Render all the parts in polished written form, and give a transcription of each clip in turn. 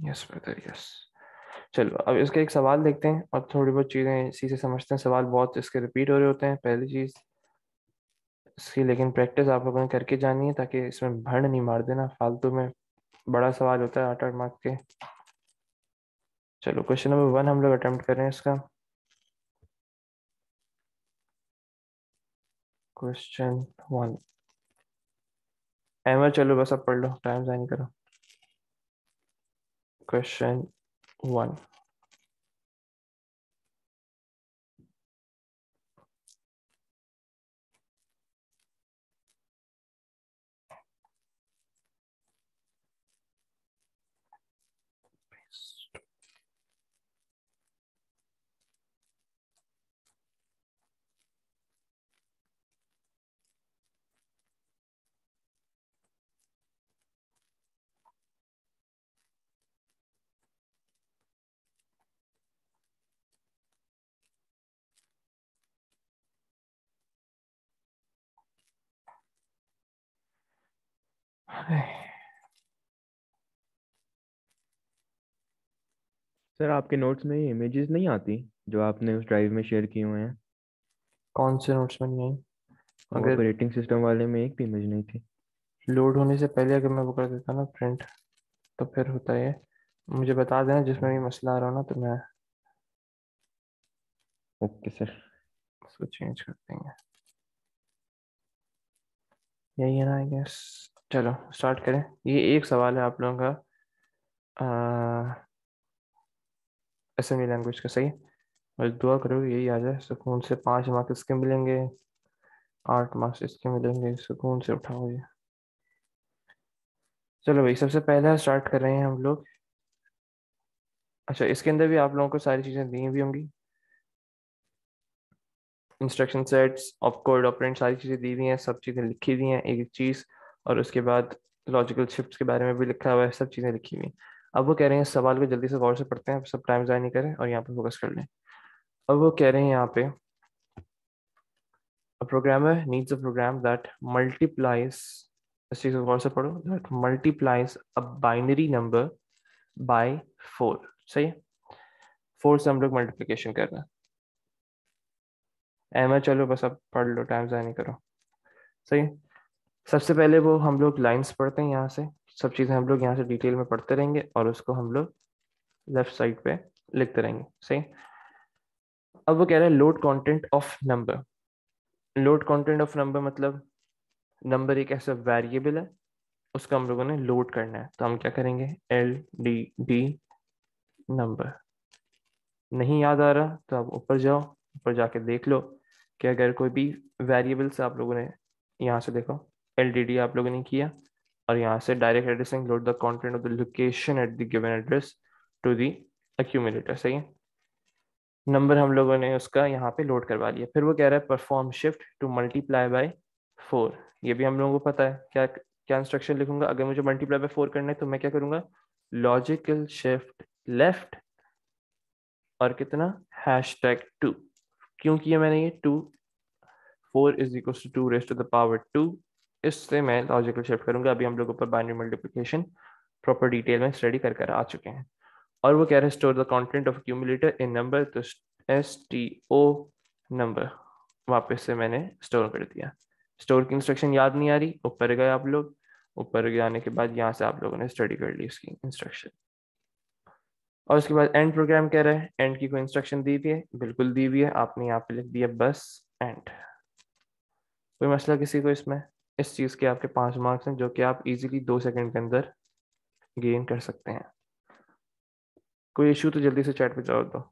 Yes brother yes. चलो अब इसका एक सवाल देखते हैं और थोड़ी बहुत चीज़ें इसी से समझते हैं। सवाल बहुत इसके रिपीट हो रहे होते हैं पहली चीज़ इसकी, लेकिन प्रैक्टिस आप लोगों ने करके जानी है ताकि इसमें भड़ नहीं मार देना फालतू में। बड़ा सवाल होता है 8-8 मार्क्स के। चलो क्वेश्चन नंबर 1 हम लोग अटेम्प्ट कर रहे हैं इसका। क्वेश्चन 1। एमर चलो बस अब पढ़ लो, टाइम ज़ाया नहीं करो। क्वेश्चन 1। सर आपके नोट्स में इमेजेस नहीं आती जो आपने उस ड्राइव में शेयर किए हुए हैं? कौन से नोट्स में नहीं आई? अगर ऑपरेटिंग सिस्टम वाले में एक भी इमेज नहीं थी। लोड होने से पहले अगर मैं वो कर देता ना प्रिंट, तो फिर होता है। मुझे बता देना जिसमें भी मसला आ रहा हो ना, तो मैं ओके सर। उसको चेंज कर देंगे। यही है ना आई गेस। चलो स्टार्ट करें। ये एक सवाल है आप लोगों का असेंबली लैंग्वेज का, सही। और दुआ करो यही आ जाए सुकून से। 5 मार्क्स इसके मिलेंगे, 8 मार्क्स इसके मिलेंगे, सुकून से उठाओ ये। चलो भाई सबसे पहला स्टार्ट कर रहे हैं हम लोग। अच्छा इसके अंदर भी आप लोगों को सारी चीज़ें दी भी होंगी, instruction sets of code operand सारी चीज़ें दी हुई हैं, सब चीज़ें लिखी हुई हैं एक एक चीज़। और उसके बाद लॉजिकल शिफ्ट्स के बारे में भी लिखा हुआ है, सब चीज़ें लिखी हुई हैं। अब वो कह रहे हैं इस सवाल को जल्दी से गौर से पढ़ते हैं, सब टाइम ज़ाया नहीं करें और यहाँ पे फोकस कर लें। अब वो कह रहे हैं यहाँ पे a programmer needs a program that multiplies, इस चीज़ को गौर से पढ़ो, that multiplies a binary number by 4। सही है, 4 से हम लोग मल्टीप्लिकेशन कर रहे हैं। एम है, चलो बस अब पढ़ लो, टाइम ज़ाया नहीं करो। सही है? सबसे पहले वो हम लोग लाइंस पढ़ते हैं यहाँ से। सब चीज़ें हम लोग यहाँ से डिटेल में पढ़ते रहेंगे और उसको हम लोग लेफ्ट साइड पे लिखते रहेंगे। सही। अब वो कह रहे हैं load content of number. Load content of number मतलब नंबर एक ऐसा वेरिएबल है, उसका हम लोगों ने लोड करना है। तो हम क्या करेंगे, LDD नंबर। नहीं याद आ रहा तो आप ऊपर जाओ, ऊपर जाके देख लो कि अगर कोई भी वेरिएबल से आप लोगों ने यहाँ से देखो LDD आप लोगों ने किया, और यहाँ से direct addressing load the content of the location at the given address to the accumulator. सही है, नंबर हम लोगों ने उसका यहाँ पे लोड करवा लिया। फिर वो कह रहा है perform shift to multiply by 4। ये भी हम लोगों को पता है। क्या क्या इंस्ट्रक्शन लिखूंगा अगर मुझे मल्टीप्लाई बाय 4 करना है, तो मैं क्या करूंगा, लॉजिकल शिफ्ट लेफ्ट और कितना, #2। क्यों किया मैंने ये, 2, 4 is equal to 2 raise to the power 2। इससे मैं लॉजिकल शिफ्ट करूंगा। अभी हम लोग ऊपर बाइनरी मल्टीप्लिकेशन प्रॉपर डिटेल में स्टडी कर कर आ चुके हैं। और वो कह रहे हैं store the content of accumulator in number, तो STO नंबर वापस से मैंने स्टोर कर दिया। स्टोर की इंस्ट्रक्शन याद नहीं आ रही, ऊपर गए आप लोग, ऊपर जाने के बाद यहाँ से आप लोगों ने स्टडी कर ली इसकी इंस्ट्रक्शन। और उसके बाद एंड प्रोग्राम कह रहा है, एंड की कोई इंस्ट्रक्शन दी हुई है, बिल्कुल दी हुई है, आपने यहाँ पे लिख दिया बस एंड। कोई मसला किसी को इसमें? इस चीज़ के आपके 5 मार्क्स हैं जो कि आप इजीली 2 सेकंड के अंदर गेन कर सकते हैं। कोई इशू तो जल्दी से चैट पे जवाब दो।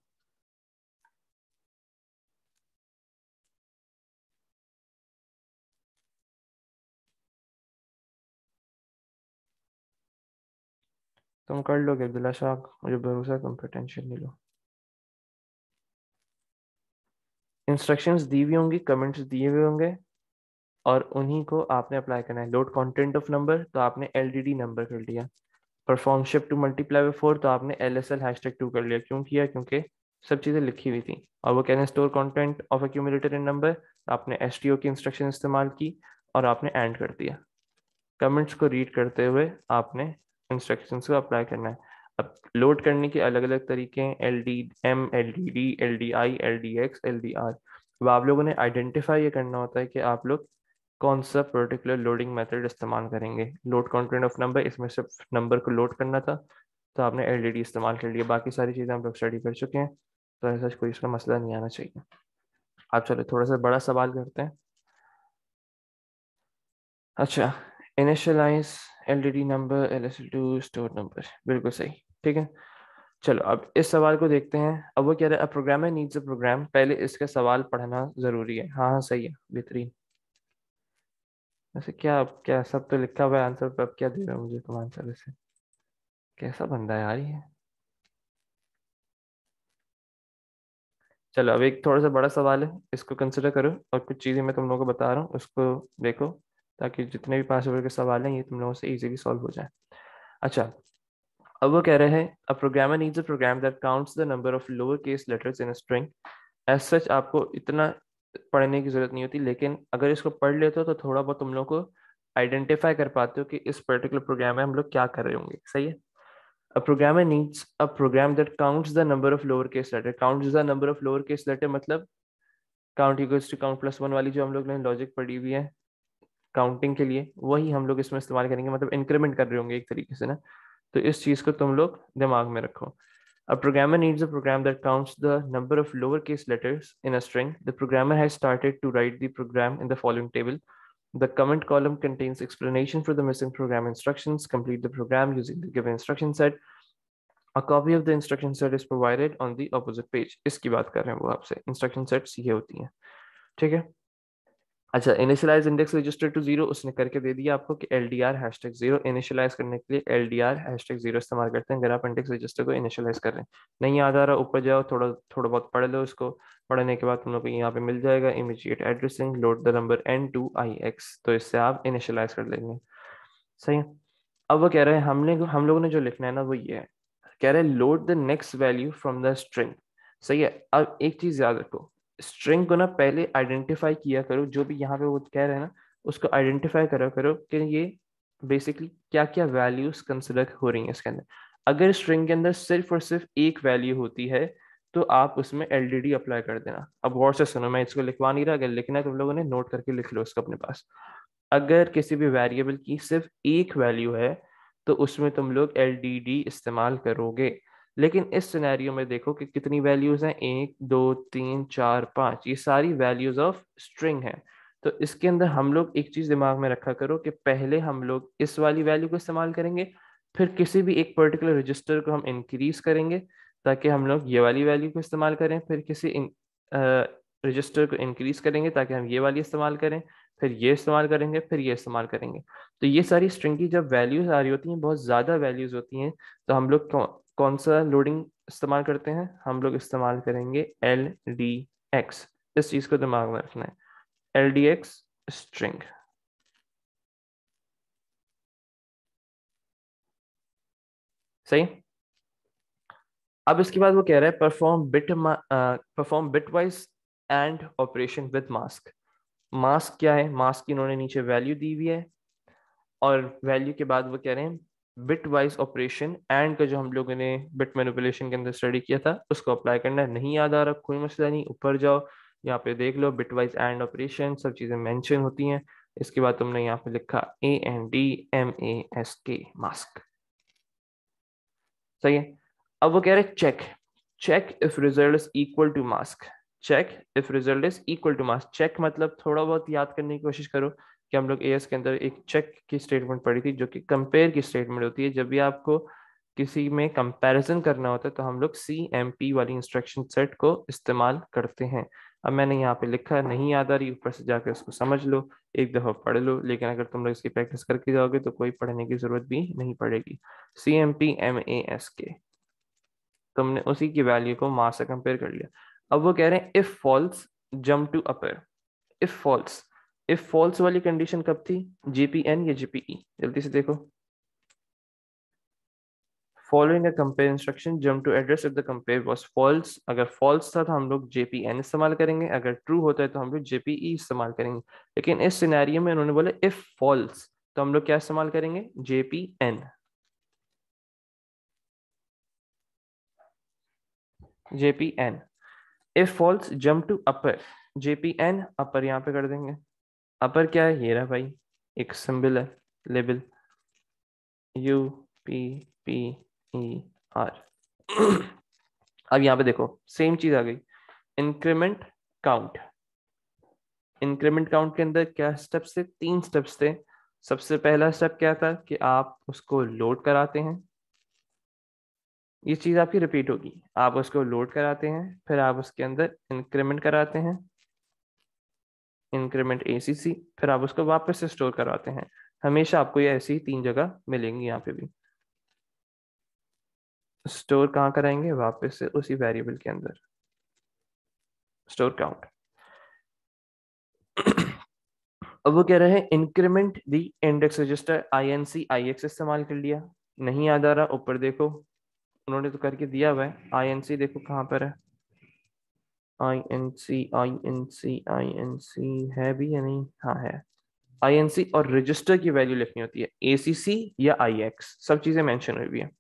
तुम कर लोगे अब्दुल्ला शाह, मुझे भरोसा है तुम पे, टेंशन नहीं लो। इंस्ट्रक्शंस दी हुई होंगी, कमेंट्स दिए हुए होंगे, और उन्हीं को आपने अप्लाई करना है। लोड कंटेंट ऑफ नंबर तो आपने LDD नंबर कर लिया। Perform shift to multiply by 4 तो आपने LSL #2 कर लिया। क्यों किया, क्योंकि सब चीज़ें लिखी हुई थी। और वो कह रहे हैं store content of accumulator in number, आपने STO की इंस्ट्रक्शन इस्तेमाल की और आपने एंड कर दिया। कमेंट्स को रीड करते हुए आपने इंस्ट्रक्शंस को अप्लाई करना है। अब लोड करने के अलग अलग तरीके हैं, LDM, LDD, LDI, LDX, LDR। अब आप लोगों ने आइडेंटिफाई ये करना होता है कि आप लोग कौन सा पर्टिकुलर लोडिंग मेथड इस्तेमाल करेंगे। लोड कंटेंट ऑफ नंबर, इसमें सिर्फ नंबर को लोड करना था तो आपने LDD इस्तेमाल कर लिया, बाकी सारी चीज़ें हम लोग स्टडी कर चुके हैं, तो ऐसा कोई इसका मसला नहीं आना चाहिए। आप चलो थोड़ा सा बड़ा सवाल करते हैं। अच्छा, initialize LDD number, LSL2 store number, बिल्कुल सही, ठीक है। चलो अब इस सवाल को देखते हैं। अब वो कह रहा है a programmer needs a program, पहले इसका सवाल पढ़ना जरूरी है। हाँ हाँ सही है, बेहतरीन। वैसे क्या, अब क्या सब तो लिखा हुआ है आंसर पे, अब क्या दे रहा है मुझे तुम आंसर? वैसे कैसा बंदा है यार ये। चलो अब एक थोड़ा सा बड़ा सवाल है, इसको कंसिडर करो और कुछ चीजें मैं तुम लोगों को बता रहा हूँ उसको देखो, ताकि जितने भी 5 ओवर के सवाल हैं ये तुम लोगों से इजीली सॉल्व हो जाए। अच्छा, अब वो कह रहे हैं a programmer needs a program that counts the number of lower case letters in a string. As such आपको इतना पढ़ने की जरूरत नहीं होती, लेकिन अगर इसको पढ़ लेते हो तो थोड़ा बहुत तुम लोग को आइडेंटिफाई कर पाते हो कि इस पर्टिकुलर प्रोग्राम में हम लोग क्या कर रहे होंगे। सही है। A programmer needs a program that counts the number of lowercase letter. Counts the number of lowercase letter मतलब count equals to count plus 1 वाली जो हम लोग ने लॉजिक पढ़ी हुई है काउंटिंग के लिए, वही हम लोग इसमें इस्तेमाल करेंगे, मतलब इंक्रीमेंट कर रहे होंगे एक तरीके से ना। तो इस चीज को तुम लोग दिमाग में रखो। A programmer needs a program that counts the number of lowercase letters in a string. The programmer has started to write the program in the following table. The comment column contains explanation for the missing program instructions. Complete the program using the given instruction set. A copy of the instruction set is provided on the opposite page. इसकी बात कर रहे हैं वो आपसे, instruction sets ये होती हैं, ठीक है। अच्छा, initialize index register to zero, उसने करके दे दिया आपको कि LDR हैशटैग जीरो, इनिशियलाइज करने के लिए LDR हैशटैग जीरो इस्तेमाल करते हैं अगर आप इंडेक्स रजिस्टर को इनिशियलाइज कर रहे हैं। नहीं याद आ रहा, ऊपर जाओ, थोड़ा थोड़ा बहुत पढ़ लो उसको। पढ़ने के बाद तुम लोग को यहाँ पे मिल जाएगा immediate addressing, load the number N2IX, तो इससे आप इनिशियलाइज कर लेंगे। सही है। अब वो कह रहे हैं हम लोगों ने जो लिखना है ना वो ये है, कह रहे हैं load the next value from the string. सही है। अब एक चीज याद रखो, स्ट्रिंग को ना पहले आइडेंटिफाई किया करो, जो भी यहाँ पे वो कह रहे हैं ना उसको आइडेंटिफाई करा करो कि ये बेसिकली क्या क्या वैल्यूज कंसिडर हो रही हैं इसके अंदर। अगर स्ट्रिंग के अंदर सिर्फ और सिर्फ एक वैल्यू होती है तो आप उसमें LDD अप्लाई कर देना। अब गौर से सुनो, मैं इसको लिखवा नहीं रहा, अगर लिखना है तुम लोगों ने नोट करके लिख लो इसको अपने पास। अगर किसी भी वेरिएबल की सिर्फ एक वैल्यू है तो उसमें तुम लोग LDD इस्तेमाल करोगे। लेकिन इस सिनेरियो में देखो कि कितनी वैल्यूज हैं, 1 2 3 4 5, ये सारी वैल्यूज ऑफ स्ट्रिंग है। तो इसके अंदर हम लोग एक चीज दिमाग में रखा करो कि पहले हम लोग इस वाली वैल्यू को इस्तेमाल करेंगे, फिर किसी भी एक पर्टिकुलर रजिस्टर को हम इंक्रीज करेंगे ताकि हम लोग ये वाली वैल्यू को इस्तेमाल करें, फिर किसी रजिस्टर को इंक्रीज करेंगे ताकि हम ये वाली इस्तेमाल करें, फिर ये इस्तेमाल करेंगे, फिर ये इस्तेमाल करेंगे। तो ये सारी स्ट्रिंग की जब वैल्यूज आ रही होती हैं, बहुत ज़्यादा वैल्यूज होती हैं, तो हम लोग कौन सा लोडिंग इस्तेमाल करते हैं? हम लोग इस्तेमाल करेंगे LDX। इस चीज़ को दिमाग में रखना है, LDX स्ट्रिंग। सही। अब इसके बाद वो कह रहा है perform bitwise and operation with mask. Mask क्या है? मास्क की इन्होंने नीचे वैल्यू दी हुई है और वैल्यू के बाद वो कह रहे हैं बिट वाइज ऑपरेशन एंड का जो हम लोगों ने बिट मैनिपुलेशन के अंदर स्टडी किया था उसको अप्लाई करना है। नहीं याद आ रहा, कोई मसला नहीं, ऊपर जाओ, यहाँ पे देख लो बिट वाइज एंड ऑपरेशन सब चीजें मेंशन होती हैं। इसके बाद तुमने यहाँ पे लिखा AND MASK, मास्क। सही है। अब वो कह रहे check, check if result is equal to mask. Check if result is equal to mask, check मतलब थोड़ा बहुत याद करने की कोशिश करो कि हम लोग AS के अंदर एक चेक की स्टेटमेंट पढ़ी थी जो कि कंपेयर की स्टेटमेंट होती है। जब भी आपको किसी में कंपैरिजन करना होता है तो हम लोग CMP वाली इंस्ट्रक्शन सेट को इस्तेमाल करते हैं। अब मैंने यहाँ पे लिखा, नहीं याद आ रही, ऊपर से जाकर उसको समझ लो, एक दफा पढ़ लो, लेकिन अगर तुम लोग इसकी प्रैक्टिस करके जाओगे तो कोई पढ़ने की जरूरत भी नहीं पड़ेगी। CMP MASK, तुमने उसी की वैल्यू को मास से कंपेयर कर लिया। अब वो कह रहे हैं if false jump to upper. If false, if false वाली कंडीशन कब थी? JPN या JPE? जल्दी से देखो। Following a compare instruction jump to address if the compare was false. अगर फॉल्स था तो हम लोग JPN इस्तेमाल करेंगे, अगर ट्रू होता है तो हम लोग JPE इस्तेमाल करेंगे। लेकिन इस सिनेरियो में उन्होंने बोला इफ फॉल्स, तो हम लोग क्या इस्तेमाल करेंगे? JPN। JPN. If false, jump to upper. JPN upper यहाँ पे कर देंगे. अपर क्या है, ये रहा भाई, एक सिंबल है, लेबल UPPER. अब यहाँ पे देखो सेम चीज आ गई, इंक्रीमेंट काउंट. इंक्रीमेंट काउंट के अंदर क्या स्टेप्स थे, 3 स्टेप्स थे. सबसे पहला स्टेप क्या था कि आप उसको लोड कराते हैं. ये चीज आपकी रिपीट होगी, आप उसको लोड कराते हैं, फिर आप उसके अंदर इंक्रीमेंट कराते हैं, इंक्रीमेंट ACC, फिर आप उसको वापस से स्टोर करवाते हैं. हमेशा आपको ये ऐसी 3 जगह मिलेंगी. यहाँ पे भी स्टोर कहाँ कराएंगे, वापस से उसी वेरिएबल के अंदर, स्टोर काउंट. अब वो कह रहे हैं increment the index register, INC IX इस्तेमाल कर लिया. नहीं याद आ रहा, ऊपर देखो उन्होंने तो करके दिया हुआ है. INC देखो कहाँ पर है, INC है भी या नहीं, हाँ है. INC और रजिस्टर की वैल्यू लिखनी होती है, ACC या IX, सब चीजें मेंशन हुई भी है.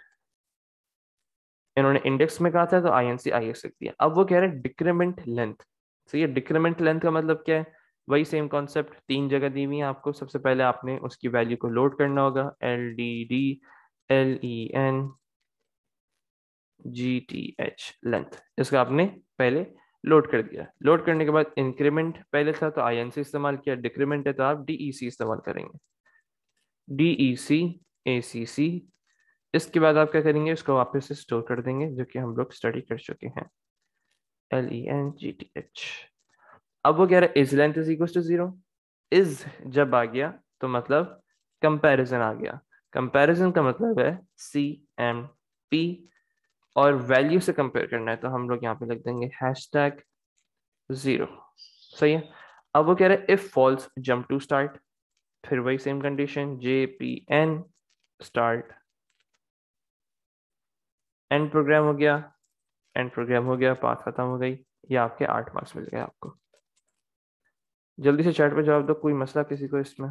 इन्होंने इंडेक्स में कहा था तो INC IX लिख दिया. अब वो कह रहे हैं डिक्रीमेंट लेंथ. सही है, डिक्रीमेंट लेंथ का मतलब क्या है, वही सेम कॉन्सेप्ट, 3 जगह दी हुई है आपको. सबसे पहले आपने उसकी वैल्यू को लोड करना होगा, LDD LEN GTH लेंथ, इसका आपने पहले लोड कर दिया. लोड करने के बाद इंक्रीमेंट पहले था तो INC इस्तेमाल किया, डिक्रीमेंट है तो आप DEC इस्तेमाल करेंगे, DEC ACC. इसके बाद आप क्या करेंगे, इसको वापस से स्टोर कर देंगे, जो कि हम लोग स्टडी कर चुके हैं, LENGTH. अब वो कह रहा है is length is equal to 0. Is जब आ गया तो मतलब कंपैरिजन आ गया. कंपैरिजन का मतलब है CMP, और वैल्यू से कंपेयर करना है तो हम लोग यहाँ पे लिख देंगे #0. सही है. अब वो कह रहे हैं if false jump to start, फिर वही same condition, JPN start. End program हो गया, एंड प्रोग्राम हो गया, पाथ खत्म हो गई. ये आपके 8 मार्क्स मिल गए आपको. जल्दी से चैट पे जवाब दो, कोई मसला किसी को इसमें.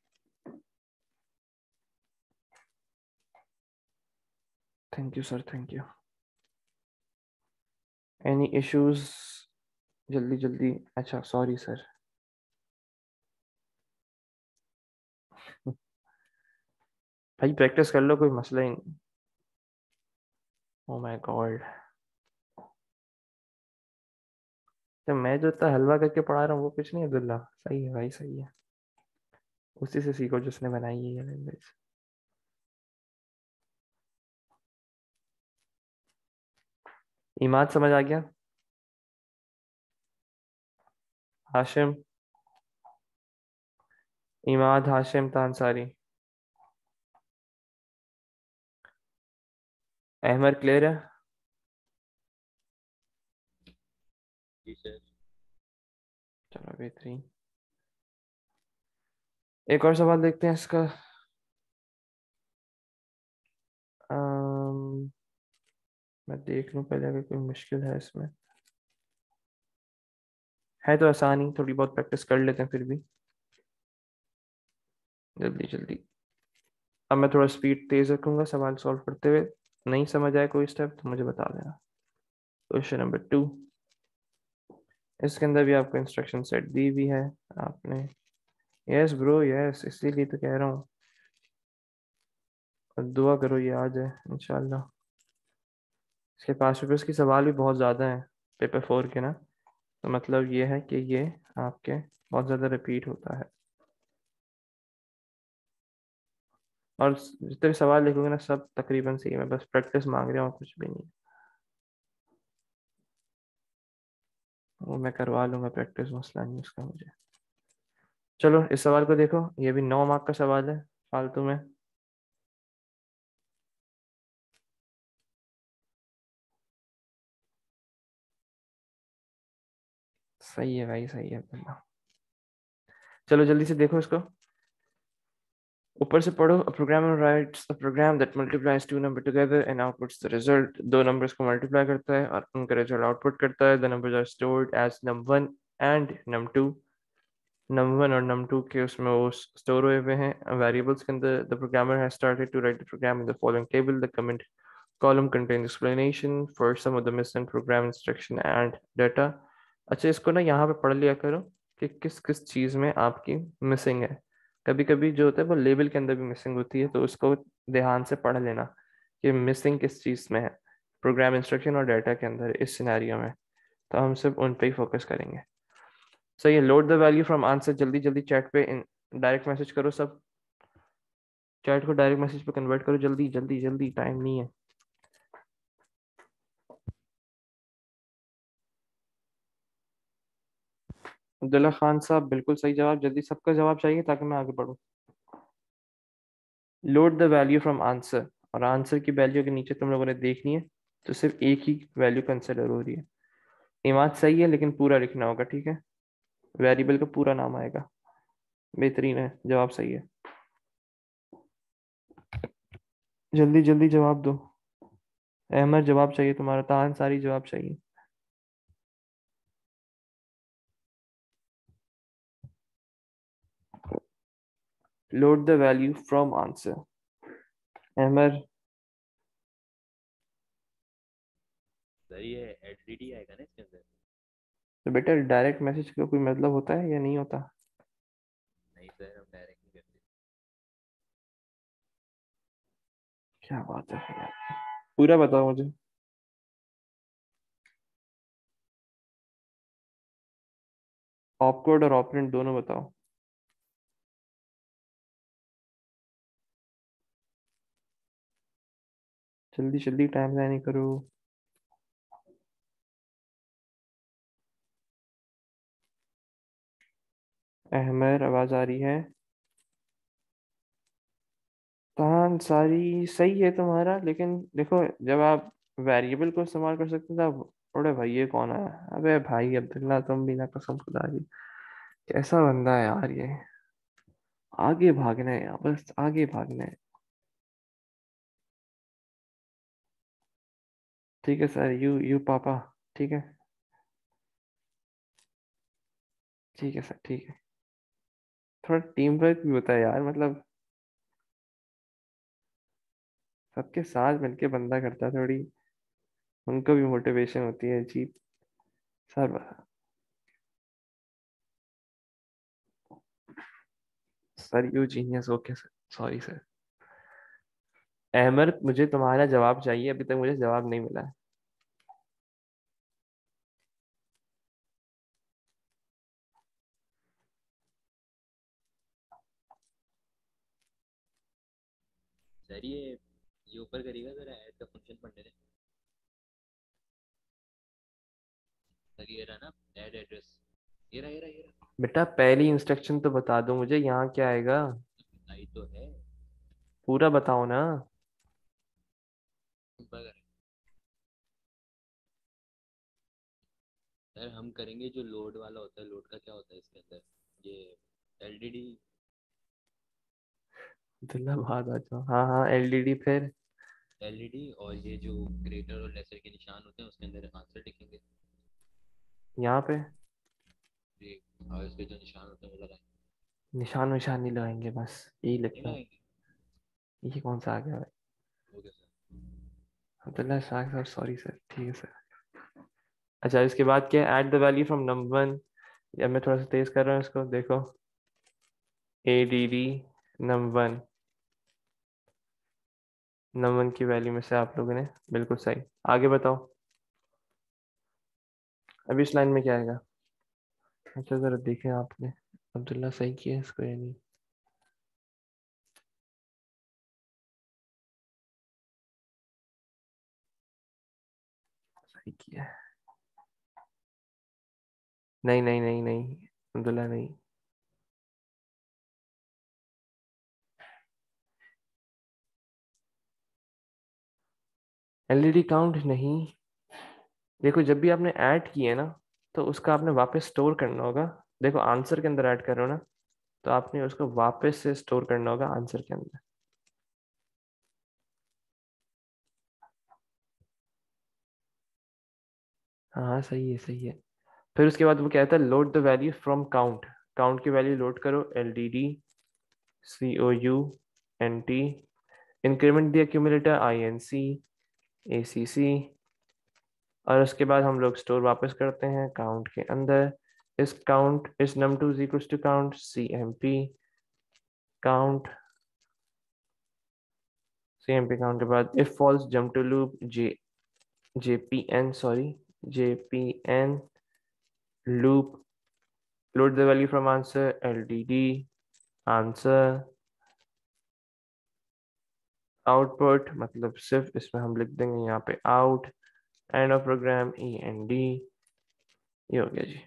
Thank you sir, thank you. Any issues, जल्दी जल्दी. अच्छा सॉरी सर. भाई प्रैक्टिस कर लो, कोई मसला ही नहीं. ओ माय गॉड, तो मैं जो इतना हलवा करके पढ़ा रहा हूँ वो कुछ नहीं है अब्दुल्ला. सही है भाई, सही है. उसी से सीखो जिसने बनाई है ये लैंग्वेज. इमाद समझ आ गया. हाशिम, इमाद हाशिम तांसारी, अहमद क्लियर है. जी सर. चलो बेहतरीन. एक और सवाल देखते हैं इसका. मैं देख लूं पहले अगर कोई मुश्किल है इसमें. है तो आसानी, थोड़ी बहुत प्रैक्टिस कर लेते हैं फिर भी. जल्दी जल्दी. अब मैं थोड़ा स्पीड तेज रखूंगा सवाल सॉल्व करते हुए. नहीं समझ आए कोई स्टेप तो मुझे बता देना. Question number 2. इसके अंदर भी आपको इंस्ट्रक्शन सेट दी हुई है आपने. यस ब्रो यस, इसीलिए तो कह रहा हूँ. और दुआ करो ये आ जाए इंशाल्लाह. इसके पास पेपर्स की सवाल भी बहुत ज़्यादा हैं, पेपर 4 के ना. तो मतलब ये है कि ये आपके बहुत ज़्यादा रिपीट होता है. और जितने भी सवाल लिखोगे ना सब तकरीबन सही है, मैं बस प्रैक्टिस मांग रहा हूँ, कुछ भी नहीं. वो मैं करवा लूंगा प्रैक्टिस, मसला नहीं उसका मुझे. चलो इस सवाल को देखो, ये भी 9 मार्क का सवाल है फालतू में. सही है भाई, सही है. चलो जल्दी से देखो इसको, ऊपर से पढ़ो. A programmer writes a program that multiplies two numbers together and outputs the result. दो नंबर्स को मल्टीप्लाई करता है और उनका रिजल्ट आउटपुट करता है. The numbers are stored as num1 and num2. num1 और num2 के उसमें वो स्टोर हुए हुए हैं वेरिएबल्स के अंदर. The programmer has started to write the program in the following table. The comment column contain explanation for some of the missing program instruction and data. अच्छा, इसको ना यहाँ पे पढ़ लिया करो कि किस किस चीज़ में आपकी मिसिंग है। कभी कभी जो होता है वो लेवल के अंदर भी मिसिंग होती है, तो उसको ध्यान से पढ़ लेना कि मिसिंग किस चीज़ में है, प्रोग्राम इंस्ट्रक्शन और डाटा के अंदर इस सिनेरियो में। तो हम सिर्फ उन पे ही फोकस करेंगे। सही है। Load the value from answer. जल्दी जल्दी चैट पे डायरेक्ट मैसेज करो सब। चैट को डायरेक्ट मैसेज पे कन्वर्ट करो, जल्दी जल्दी जल्दी, टाइम नहीं है। अब्दुल्ला खान साहब बिल्कुल सही जवाब। जल्दी सबका जवाब चाहिए ताकि मैं आगे बढ़ूँ। Load the value from answer, और आंसर की वैल्यू के नीचे तुम लोगों ने देखनी है, तो सिर्फ एक ही वैल्यू कंसिडर हो रही है। इमाद सही है लेकिन पूरा लिखना होगा, ठीक है? वेरिएबल का पूरा नाम आएगा। बेहतरीन है, जवाब सही है। जल्दी जल्दी जवाब दो। अहमद जवाब चाहिए तुम्हारा, तान सारी जवाब चाहिए। Load the value from answer. Ahmad. Sir ये एलडीडी आएगा ना इसके अंदर? तो बेटा डायरेक्ट मैसेज का कोई मतलब होता है या नहीं होता? नहीं सर, हम डायरेक्ट नहीं करते। क्या बात है यार, पूरा बताओ मुझे। ऑपकोड और ऑपरेंड दोनों बताओ। जल्दी जल्दी, टाइम ज़ाया नहीं करो। अहमद आवाज आ रही है? तान सारी सही है तुम्हारा, लेकिन देखो जब आप वेरिएबल को इस्तेमाल कर सकते थे आप। अरे भाई ये कौन है? अबे भाई अब्दुल्ला, तुम भी ना, कसम खुदा की कैसा बंदा है यार ये। आगे भागना है यार, बस आगे भागना है। ठीक है सर, यू यू पापा। ठीक है, ठीक है सर, ठीक है। थोड़ा टीम वर्क भी होता है यार, मतलब सबके साथ मिलके बंदा करता है थोड़ी, उनको भी मोटिवेशन होती है जी। Sir, sir you genius, okay sir, sorry sir. Ahmad मुझे तुम्हारा जवाब चाहिए, अभी तक मुझे जवाब नहीं मिला है। सर ये ऊपर करिएगा जरा, ऐड का फंक्शन पढ़ने दें। सर ये रहा ना, ऐड एड्रेस। ये रहा। बेटा पहली इंस्ट्रक्शन तो बता दो मुझे, यहाँ क्या आएगा? आई तो है पूरा बताओ ना। ऊपर करें। सर हम करेंगे जो लोड वाला होता है, लोड का क्या होता है इसके अंदर, ये एलडीडी। अब्दुल्ला बाद आ जाओ। हाँ हाँ, एलडीडी फिर। एलईडी और ये जो ग्रेटर और लेसर के निशान होते हैं उसके अंदर आंसर लिखेंगे। यहाँ पे ये और इसके जो निशान होते हैं वो लगाएंगे। निशान निशान नहीं लगाएंगे, बस यही नहीं लिखना है। लगाएंगे? ये कौन सा आ गया भाई? Okay sir. Abdullah Shah sir, sorry sir, ठीक है सर। अच्छा, इसके बाद क्या है? Add the value from num one. या मैं थोड़ा सा तेज कर रहा हूँ इसको, देखो। ADD num1। num1 की वैल्यू में से आप लोगों ने बिल्कुल सही। आगे बताओ, अभी इस लाइन में क्या आएगा? अच्छा जरा देखें आपने अब्दुल्ला सही किया है इसको या नहीं। सही किया है। नहीं नहीं नहीं नहीं, अब्दुल्ला नहीं। एलईडी काउंट नहीं। देखो जब भी आपने ऐड किया है ना, तो उसका आपने वापस स्टोर करना होगा। देखो आंसर के अंदर ऐड कर रहे हो ना, तो आपने उसको वापस से स्टोर करना होगा आंसर के अंदर। हाँ हाँ, सही है सही है। फिर उसके बाद वो कहता है load the value from count. Count की वैल्यू लोड करो, LDD COUNT। Increment the accumulator INC। ACC, और उसके बाद हम लोग स्टोर वापस करते हैं काउंट के अंदर। इस काउंट इस num2 is equals to count CMP count, CMP count के बाद if false jump to loop JPN loop load the value from answer LDD answer output, मतलब सिर्फ इसमें हम लिख देंगे यहाँ पे out, end of program END। ये हो गया जी,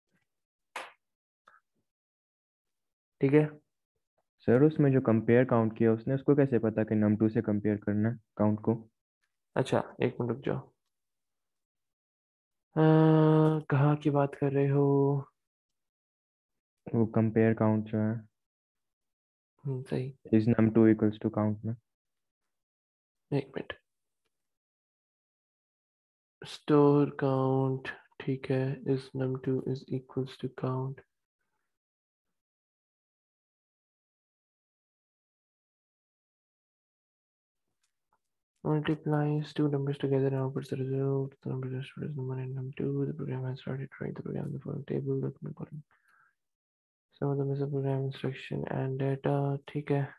ठीक है। सर उसमें जो कंपेयर काउंट किया उसने उसको कैसे पता कि num2 से कंपेयर करना है काउंट को? अच्छा एक मिनट रुक जाओ, कहाँ की बात कर रहे हो? वो कंपेयर काउंट जो है सही, is num2 equals to count में। एक मिनट, स्टोर काउंट, ठीक है, इस num2 is equals to count, multiplies two numbers together and outputs the result. The number is number and num2. The program has started. Write the program in the following table. The following some of them is a program instruction and data, ठीक है।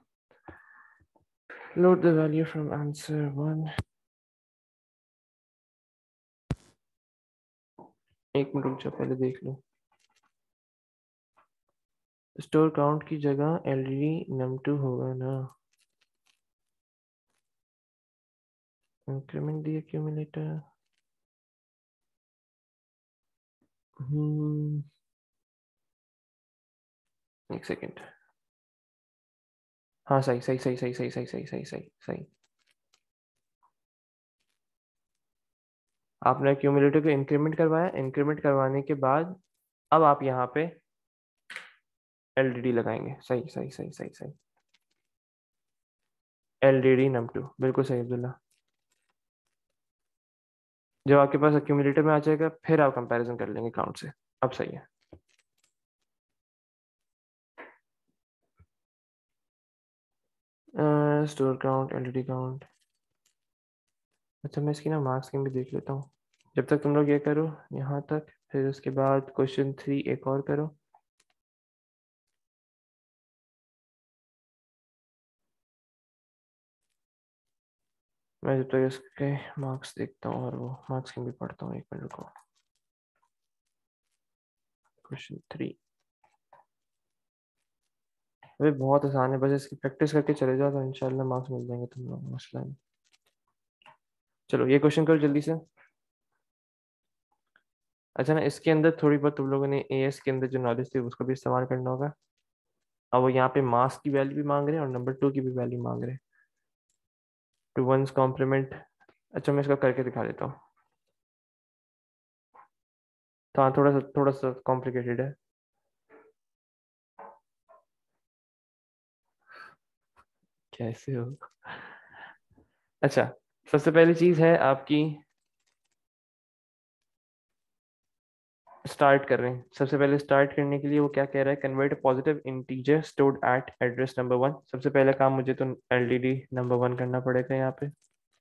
Load the value from answer 1। एक minute रुक जाओ, पहले देख लो। Store count की जगह LD num2 होगा ना, इंक्रीमेंट दी एक्यूमुलेटर। एक सेकेंड, हाँ सही सही सही सही सही सही सही सही सही सही, आपने एक्यूमुलेटर को इंक्रीमेंट करवाया, इंक्रीमेंट करवाने के बाद अब आप यहाँ पे LDD लगाएंगे, सही सही सही सही सही, LDD num2, बिल्कुल सही अब्दुल्ला। जब आपके पास एक्यूमुलेटर में आ जाएगा फिर आप कंपैरिजन कर लेंगे काउंट से, अब सही है। स्टोर काउंट LDD काउंट, अच्छा मैं इसकी ना मार्क्स स्कीम भी देख लेता हूँ जब तक तुम लोग ये करो यहाँ तक, फिर उसके बाद क्वेश्चन 3 एक और करो। मैं जब तक इसके मार्क्स देखता हूँ और वो मार्क्स स्कीम भी पढ़ता हूँ, एक मिनट रुको। क्वेश्चन 3 अभी बहुत आसान है, बस इसकी प्रैक्टिस करके चले जाओ तो इंशाल्लाह मार्क्स मिल जाएंगे तुम लोग, मसला नहीं। चलो ये क्वेश्चन करो जल्दी से। अच्छा ना इसके अंदर थोड़ी बहुत तुम लोगों ने AS के अंदर जो नॉलेज थी उसको भी इस्तेमाल करना होगा। अब वो यहाँ पे मास की वैल्यू भी मांग रहे हैं और नंबर 2 की भी वैल्यू मांग रहे हैं, टू वंस कॉम्प्लीमेंट। अच्छा मैं इसका करके दिखा देता हूँ, तो हाँ थोड़ा सा कॉम्प्लिकेटेड है। कैसे हो? अच्छा सबसे पहली चीज है आपकी, स्टार्ट कर रहे हैं। सबसे पहले स्टार्ट करने के लिए वो क्या कह रहा है, convert positive integer stored at address number 1। सबसे पहला काम मुझे तो LDD नंबर 1 करना पड़ेगा यहाँ पे,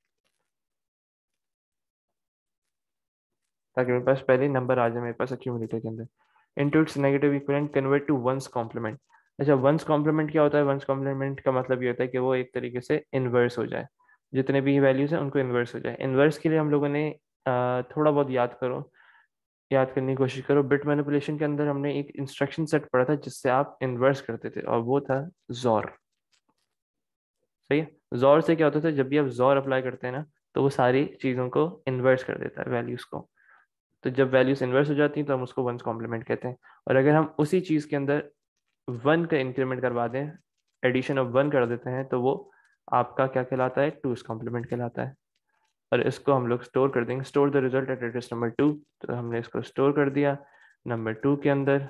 ताकि मेरे पास पहले नंबर आ जाए मेरे पास एक्यूमुलेटर के अंदर। Into its negative equivalent convert to one's complement. अच्छा वंस कॉम्प्लीमेंट क्या होता है? वंस कॉम्प्लीमेंट का मतलब ये होता है कि वो एक तरीके से इन्वर्स हो जाए, जितने भी वैल्यूज हैं उनको इन्वर्स हो जाए। इन्वर्स के लिए हम लोगों ने थोड़ा बहुत याद करने की कोशिश करो। बिट मैनिपुलेशन के अंदर हमने एक इंस्ट्रक्शन सेट पढ़ा था जिससे आप इन्वर्स करते थे, और वो था जोर। सही है, जोर से क्या होता था, जब भी आप जोर अप्लाई करते हैं ना तो वो सारी चीज़ों को इन्वर्स कर देता है, वैल्यूज को। तो जब वैल्यूज इन्वर्स हो जाती हैं तो हम उसको वंस कॉम्प्लीमेंट कहते हैं। और अगर हम उसी चीज़ के अंदर 1 का इंक्रीमेंट करवा दें, एडिशन ऑफ 1 कर देते हैं, तो वो आपका क्या कहलाता है, 2's कॉम्प्लीमेंट कहलाता है। और इसको हम लोग स्टोर कर देंगे, store the result at address number 2। तो हमने इसको स्टोर कर दिया नंबर 2 के अंदर,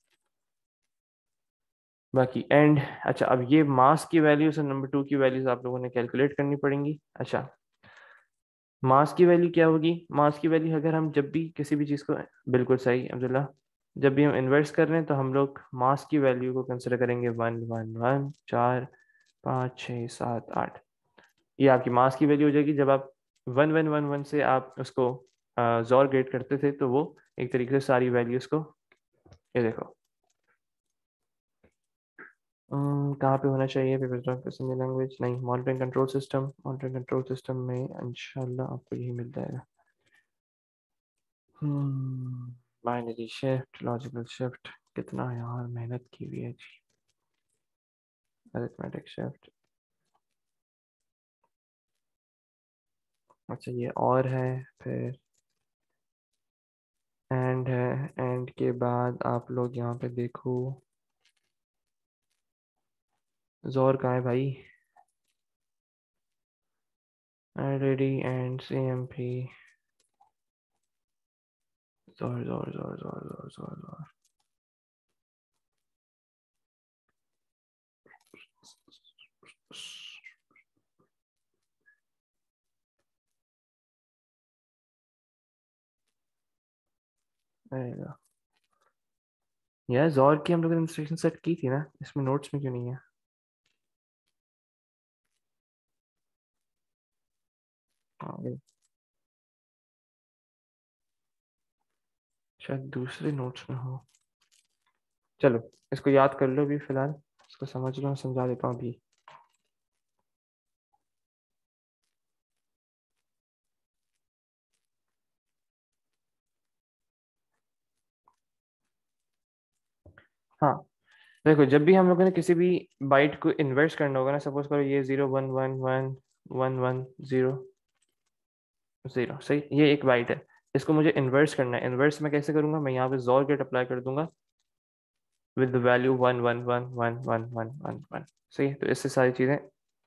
बाकी एंड। अच्छा अब ये मास की वैल्यूज और नंबर 2 की वैल्यूज आप लोगों ने कैलकुलेट करनी पड़ेंगी। अच्छा मास की वैल्यू क्या होगी? मास की वैल्यू अगर हम जब भी किसी भी चीज़ को, बिल्कुल सही अब्दुल्ला, जब भी हम इन्वर्स कर रहे हैं तो हम लोग मास की वैल्यू को कंसिडर करेंगे 1 1 1 4 5 6 7 8। ये आपकी मास की वैल्यू हो जाएगी जब आप 1 1 1 1 से आप उसको जोर गेट करते थे तो वो एक तरीके से सारी वैल्यूज को, ये देखो कहाँ पे होना चाहिए पेपर असेंबली लैंग्वेज, नहीं monitoring control system, monitoring control system में इंशाल्लाह आपको यही मिल जाएगा। बाइनरी शिफ्ट, लॉजिकल शिफ्ट, कितना यार मेहनत की हुई है जी। अरिथमेटिक शिफ्ट, अच्छा ये और है, फिर एंड है, एंड के बाद आप लोग यहाँ पे देखो जोर कहाँ है भाई, ready and C M P, जोर जोर जोर जोर जोर जोर जोर, रहेगा यार। जोर की हम लोग ने इंस्ट्रक्शन सेट की थी ना, इसमें नोट्स में क्यों नहीं है? हाँ ये शायद दूसरे नोट्स में हो। चलो इसको याद कर लो अभी फिलहाल, इसको समझ लो, मैं समझा देता हूँ अभी। हाँ देखो, जब भी हम लोगों ने किसी भी बाइट को इन्वर्स करना होगा ना, सपोज करो ये 0 1 1 1 1 1 0, सही, ये एक बाइट है, इसको मुझे इन्वर्स करना है। इन्वर्स में कैसे करूंगा, मैं यहाँ पे जोर गेट अप्लाई कर दूंगा विद द वैल्यू 1 1 1 1 1 1 1, सही है। तो इससे सारी चीजें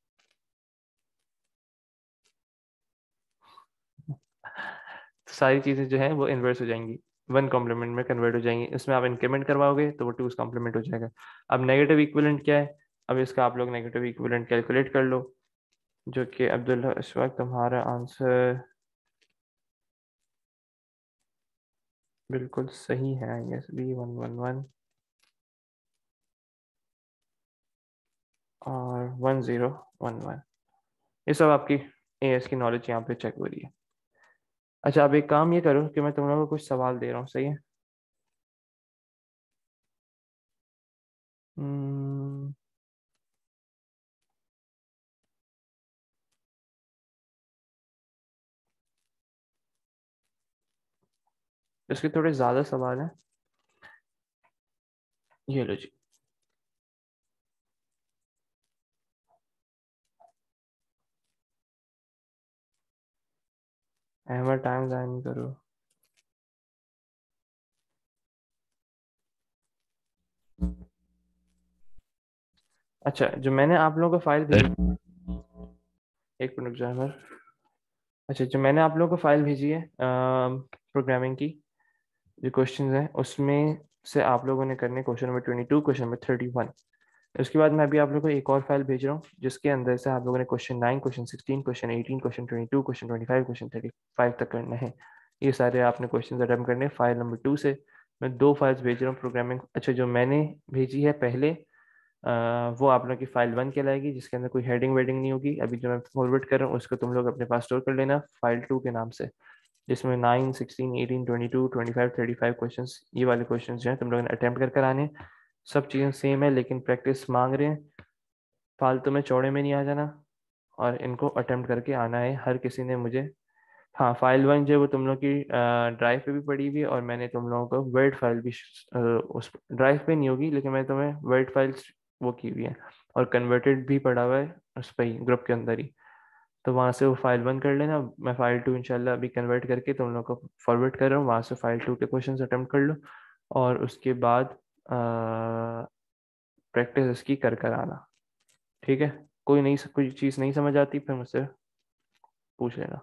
सारी चीजें जो है वो इन्वर्स हो जाएंगी, 1 कॉम्प्लीमेंट में कन्वर्ट हो जाएंगी। इसमें आप इंक्रीमेंट करवाओगे तो वो 2 कॉम्प्लीमेंट हो जाएगा। अब नेगेटिव इक्विवेलेंट क्या है, अब इसका आप लोग नेगेटिव इक्विवेलेंट कैलकुलेट कर लो, जो कि अब्दुल्ला इस वक्त तुम्हारा आंसर बिल्कुल सही है। आई गेस B1 1 1 और 10 1 1, ये सब आपकी एएस की नॉलेज यहाँ पे चेक हो रही है। अच्छा अब एक काम ये करो कि मैं तुम लोगों को कुछ सवाल दे रहा हूँ, सही है? हम्म, इसके थोड़े ज्यादा सवाल हैं, ये लो जी। अहमद टाइम ज़ाया नहीं करो। अच्छा जो मैंने आप लोगों को फाइल भेजी, एक मिनट जो है, अच्छा जो मैंने आप लोगों को फाइल भेजी है प्रोग्रामिंग की, जो क्वेश्चंस हैं उसमें से आप लोगों ने करने क्वेश्चन नंबर 22, क्वेश्चन नंबर 31। उसके बाद मैं अभी आप लोगों को एक और फाइल भेज रहा हूँ जिसके अंदर से आप लोगों ने question 9, question 16, question 18, question 22, question 25, question 35 तक करना है। ये सारे आपने क्वेश्चन अटेम्प्ट करने हैं फाइल नंबर 2 से। मैं 2 फाइल्स भेज रहा हूँ प्रोग्रामिंग। अच्छा जो मैंने भेजी है पहले वो आप लोगों की फाइल 1 कहलाएगी, जिसके अंदर कोई हेडिंग वेडिंग नहीं होगी। अभी जो मैं फॉरवर्ड कर रहा हूँ उसको तुम लोग अपने पास स्टोर कर लेना फाइल 2 के नाम से, जिसमें 9, 16, 18, 22, 25, 35 क्वेश्चन, ये वाले क्वेश्चन जो हैं तुम लोगों ने अटेम्प्ट कर आने। सब चीज़ें सेम है लेकिन प्रैक्टिस मांग रहे हैं, फालतू में चौड़े में नहीं आ जाना, और इनको अटेम्प्ट करके आना है हर किसी ने मुझे। हाँ फाइल 1 जो है वो तुम लोग की ड्राइव पे भी पड़ी हुई है, और मैंने तुम लोगों को वर्ड फाइल भी उस ड्राइव पे नहीं होगी लेकिन मैं तुम्हें वर्ड फाइल्स वो की हुई है, और कन्वर्टेड भी पड़ा हुआ है उस पर ही, ग्रुप के अंदर ही। तो वहाँ से वो फाइल 1 कर लेना, मैं फाइल 2 इंशाल्लाह अभी कन्वर्ट करके तुम लोग को फॉरवर्ड कर रहा हूँ, वहाँ से फाइल 2 के क्वेश्चन अटेम्प्ट कर लो, और उसके बाद प्रैक्टिस इसकी कर आना, ठीक है? कोई चीज़ नहीं समझ आती फिर मुझसे पूछ लेना।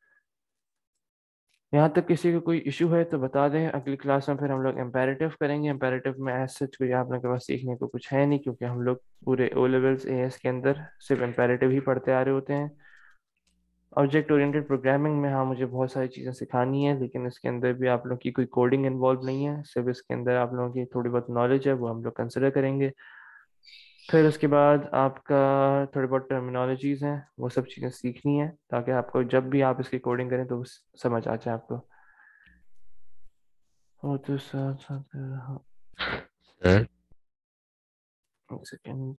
यहाँ तक किसी को कोई इशू है तो बता दें, अगली क्लास में फिर हम लोग इम्पेरेटिव करेंगे। इम्पेरेटिव में एज सच कोई आप लोगों के पास सीखने को कुछ है नहीं, क्योंकि हम लोग पूरे ओ लेवल्स एएस के अंदर सिर्फ इम्पेरेटिव ही पढ़ते आ रहे होते हैं। ऑब्जेक्ट ओरिएंटेड प्रोग्रामिंग में हाँ मुझे बहुत सारी चीज़ें सिखानी है, लेकिन इसके अंदर भी आप लोग की कोई कोडिंग इन्वॉल्व नहीं है, सिर्फ इसके अंदर आप लोगों की थोड़ी बहुत नॉलेज है, वो हम लोग कंसिडर करेंगे। फिर उसके बाद आपका थोड़ी बहुत टर्मिनोलॉजीज हैं, वो सब चीज़ें सीखनी है ताकि आपको जब भी आप इसकी कोडिंग करें तो समझ आ जाए आपको। और तो साथ साथ हाँ, सर एक सेकेंड।